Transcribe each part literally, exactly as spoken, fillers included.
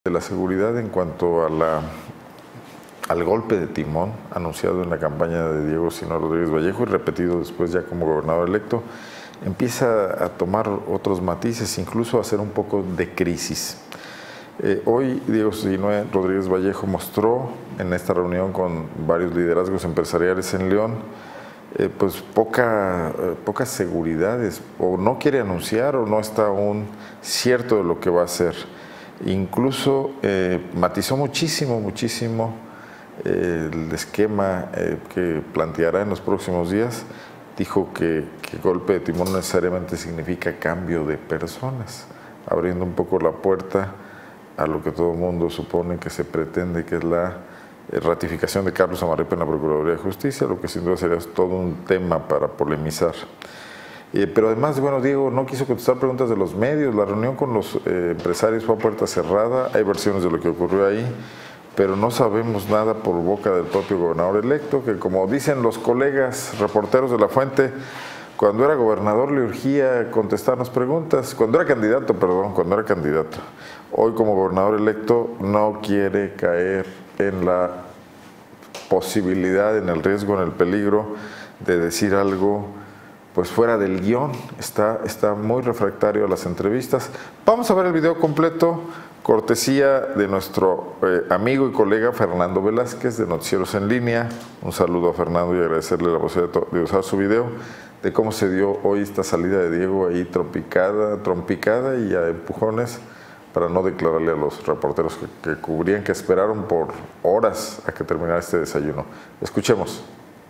De la seguridad en cuanto a la, al golpe de timón anunciado en la campaña de Diego Sinúa Rodríguez Vallejo y repetido después ya como gobernador electo, empieza a tomar otros matices, incluso a ser un poco de crisis. Eh, hoy Diego Sinúa Rodríguez Vallejo mostró en esta reunión con varios liderazgos empresariales en León eh, pues poca, eh, pocas seguridades, o no quiere anunciar o no está aún cierto de lo que va a hacer. Incluso eh, matizó muchísimo, muchísimo eh, el esquema eh, que planteará en los próximos días. Dijo que, que golpe de timón no necesariamente significa cambio de personas, abriendo un poco la puerta a lo que todo el mundo supone que se pretende, que es la eh, ratificación de Carlos Amarripa en la Procuraduría de Justicia, lo que sin duda sería todo un tema para polemizar. Eh, pero además, bueno, Diego no quiso contestar preguntas de los medios. La reunión con los eh, empresarios fue a puerta cerrada. Hay versiones de lo que ocurrió ahí, pero no sabemos nada por boca del propio gobernador electo, que como dicen los colegas reporteros de La Fuente, cuando era gobernador le urgía contestarnos preguntas, cuando era candidato, perdón, cuando era candidato. Hoy como gobernador electo no quiere caer en la posibilidad, en el riesgo, en el peligro de decir algo pues fuera del guión. Está, está muy refractario a las entrevistas. Vamos a ver el video completo, cortesía de nuestro eh, amigo y colega Fernando Velázquez de Noticieros en Línea. Un saludo a Fernando y agradecerle la posibilidad de usar su video, de cómo se dio hoy esta salida de Diego ahí trompicada, trompicada y a empujones para no declararle a los reporteros que, que cubrían, que esperaron por horas a que terminara este desayuno. Escuchemos.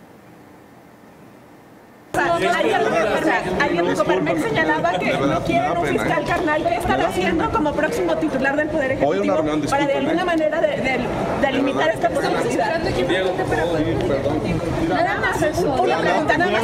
Ayer Coparmex señalaba que no quieren un fiscal carnal. ¿Qué están haciendo como próximo titular del Poder Ejecutivo para de alguna manera de, de, de limitar esta posibilidad? Nada más eso. Una pregunta, nada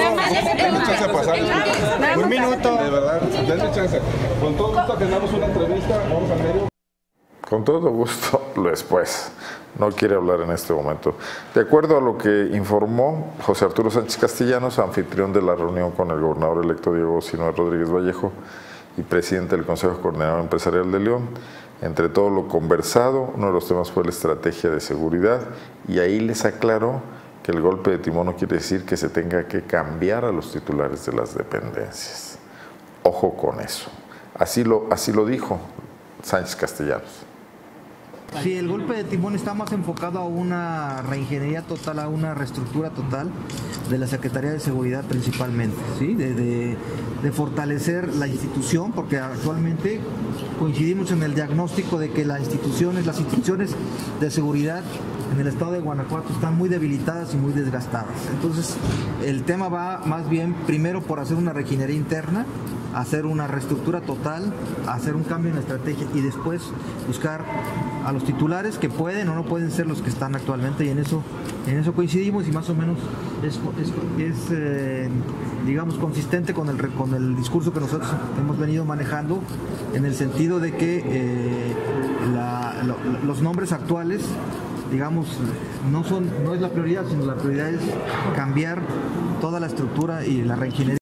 más. Un minuto. De verdad, denme chance. Con todo gusto agendamos una entrevista. Vamos al medio. Con todo gusto, después. No quiere hablar en este momento. De acuerdo a lo que informó José Arturo Sánchez Castellanos, anfitrión de la reunión con el gobernador electo Diego Sinúa Rodríguez Vallejo y presidente del Consejo Coordinador Empresarial de León, entre todo lo conversado, uno de los temas fue la estrategia de seguridad, y ahí les aclaró que el golpe de timón no quiere decir que se tenga que cambiar a los titulares de las dependencias. Ojo con eso. Así lo, así lo dijo Sánchez Castellanos. Sí, el golpe de timón está más enfocado a una reingeniería total, a una reestructura total de la Secretaría de Seguridad principalmente, ¿sí? de, de, de fortalecer la institución, porque actualmente coincidimos en el diagnóstico de que las instituciones, las instituciones de seguridad en el estado de Guanajuato están muy debilitadas y muy desgastadas. Entonces, el tema va más bien primero por hacer una reingeniería interna, hacer una reestructura total, hacer un cambio en la estrategia y después buscar a los titulares que pueden o no pueden ser los que están actualmente, y en eso, en eso coincidimos, y más o menos es, es, es eh, digamos, consistente con el, con el discurso que nosotros hemos venido manejando, en el sentido de que eh, la, lo, los nombres actuales, digamos, no son, no es la prioridad, sino la prioridad es cambiar toda la estructura y la reingeniería.